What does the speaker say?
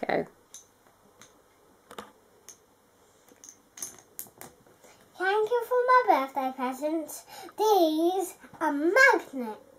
go. Thank you for my birthday presents. These are magnets.